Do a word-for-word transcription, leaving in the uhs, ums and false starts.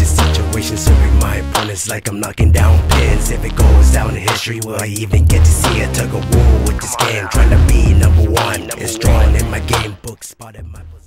the situation, serving my opponents like I'm knocking down pins. If it goes down in history, will I even get to see a tug of war with this game? Trying to be number one, it's drawn in my game book, spotted my